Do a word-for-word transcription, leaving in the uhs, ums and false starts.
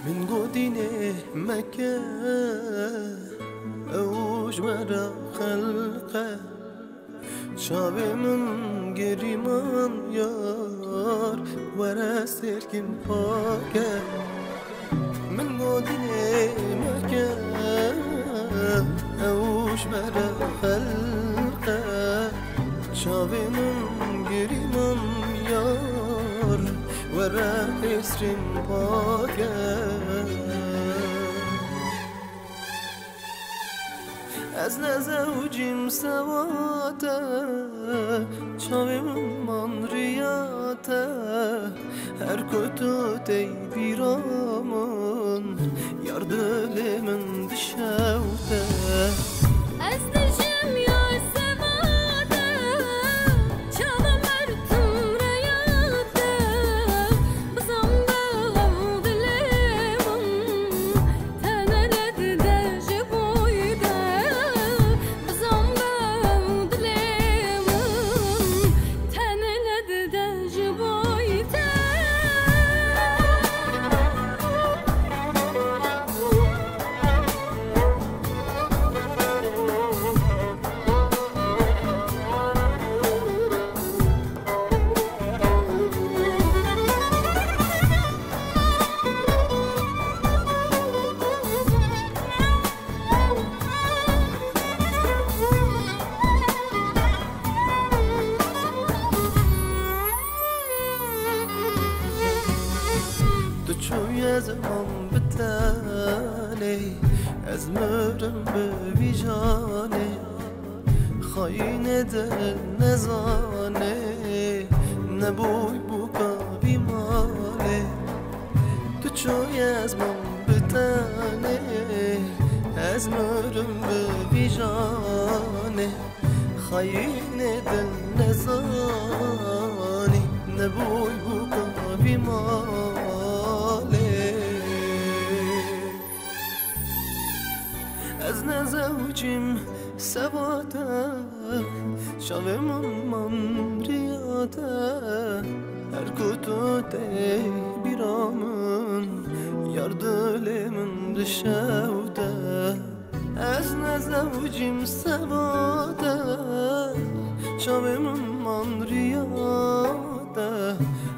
من قدينه مكة أوج ورا خلقه شاب من قريمان يار ورا سركن باكه من قدينه مكة أوج ورا خلقه شاب من قريمان يار ورا سركن باكه از نزوجیم سواته چاویم من ریاته هر کتو تی بیرامون یار دلمن دشوته از دشم یا سواته چاوم مرتم ریاته بزم بغم دلمن تنرد دج بویده شوی از من بتالی از مرم بویجانه خاین دل نزانه نبوی بوکا بیماله تو چوی از من بتالی از مرم بویجانه خاین دل نزانه نبوی بوکا بیماله از نزوجیم سواته شاوم من ریاته هر کتو تی بیرامون یار دلمن دشوته از نزوجیم سواته شاوم من ریاته